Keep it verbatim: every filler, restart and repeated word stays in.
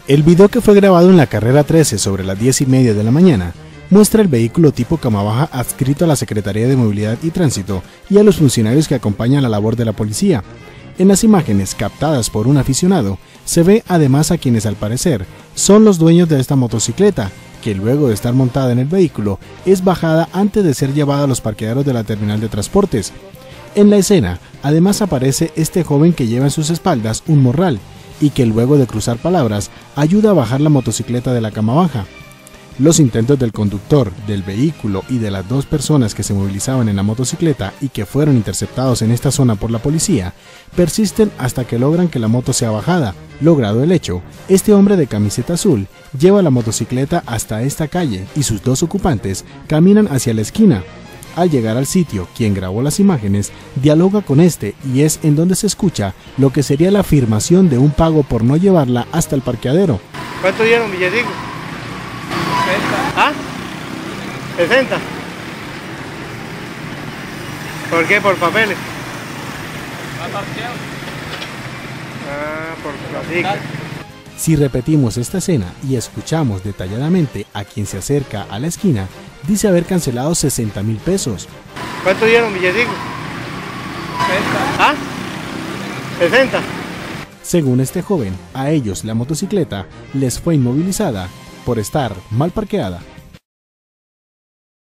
El video, que fue grabado en la carrera trece sobre las diez y media de la mañana, muestra el vehículo tipo cama baja adscrito a la Secretaría de Movilidad y Tránsito y a los funcionarios que acompañan la labor de la policía. En las imágenes captadas por un aficionado, se ve además a quienes al parecer son los dueños de esta motocicleta, que luego de estar montada en el vehículo es bajada antes de ser llevada a los parqueaderos de la terminal de transportes. En la escena, además aparece este joven que lleva en sus espaldas un morral y que luego de cruzar palabras ayuda a bajar la motocicleta de la cama baja. Los intentos del conductor, del vehículo y de las dos personas que se movilizaban en la motocicleta y que fueron interceptados en esta zona por la policía, persisten hasta que logran que la moto sea bajada. Logrado el hecho, este hombre de camiseta azul lleva la motocicleta hasta esta calle y sus dos ocupantes caminan hacia la esquina. Al llegar al sitio, quien grabó las imágenes dialoga con este y es en donde se escucha lo que sería la afirmación de un pago por no llevarla hasta el parqueadero. ¿Cuánto dieron, billetico? sesenta. ¿Ah? sesenta. ¿Por qué? ¿Por papeles? Ah, por platica. Si repetimos esta escena y escuchamos detalladamente a quien se acerca a la esquina, dice haber cancelado sesenta mil pesos. ¿Cuánto dieron, billetico? sesenta. ¿Ah? sesenta. Según este joven, a ellos la motocicleta les fue inmovilizada por estar mal parqueada.